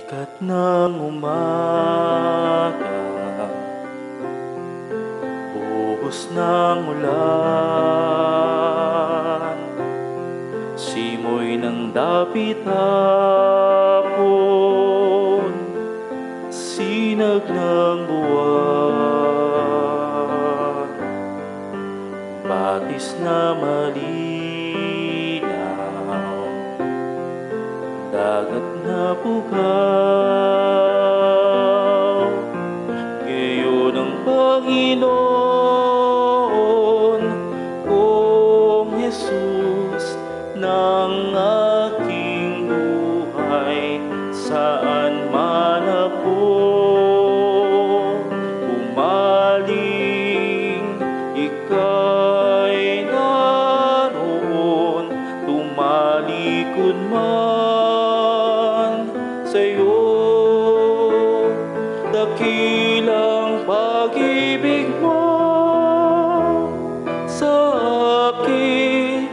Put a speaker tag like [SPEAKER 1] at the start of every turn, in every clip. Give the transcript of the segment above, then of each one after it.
[SPEAKER 1] Sikat ng umaga, buhos ng ulan, simoy ng dapit hapon, sinag ng buwan, batis na malinaw, dagat na pugaw, ngayon ang Panginoon kong Jesus ng aking buhay, saan man ako umaling, ika'y naroon, tumalikod man sa'yo. Dakilang pag-ibig mo sa akin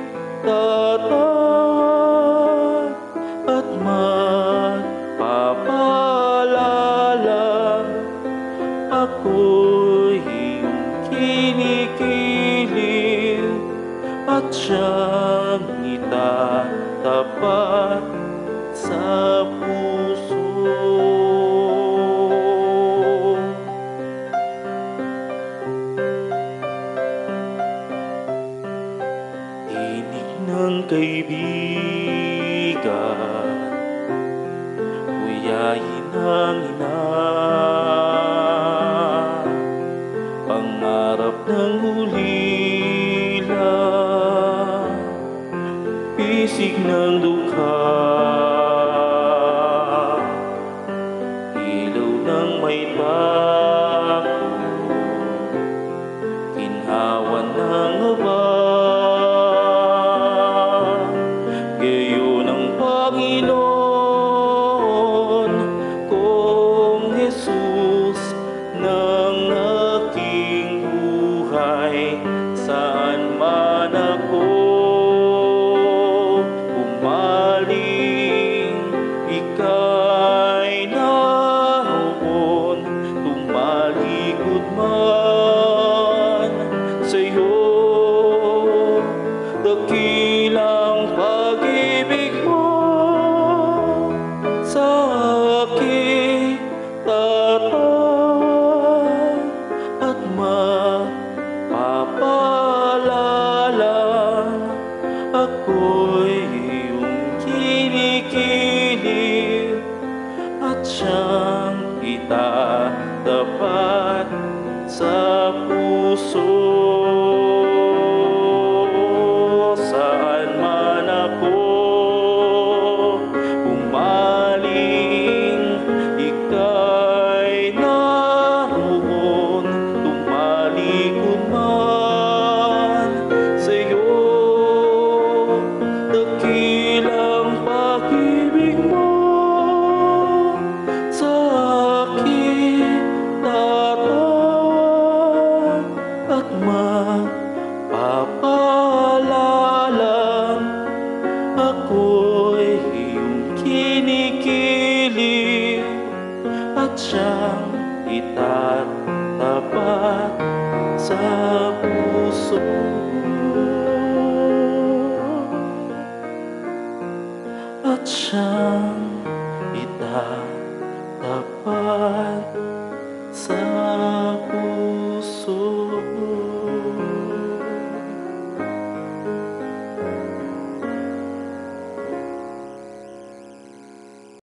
[SPEAKER 1] tatag at magpapaalala, ako'y iyong kinikilig at siyang itatapat sa puso. Tinig ng kaibigan, kuyain ang ina, pangarap ng ulila, pisig ng dukha, ilaw ng may pako, ginhawa ng aba, gayon ang Panginoon kong Jesus ng aking buhay, saan man ako umaling, ika'y naroon, tumalikod man sa'yo. Dakilang pag-ibig mo sa akin tatag at magpapaalala, ako'y iyong kinikilig at siyang itatapat sa puso. Saan man ako umaling, ika'y naroon, tumalikod man sa'yo. Dakilang pag-ibig mo sa akin tatawag at magpapaalala, ako'y iyong kinikilig at siyang itatapat sa puso. At siyang itatapat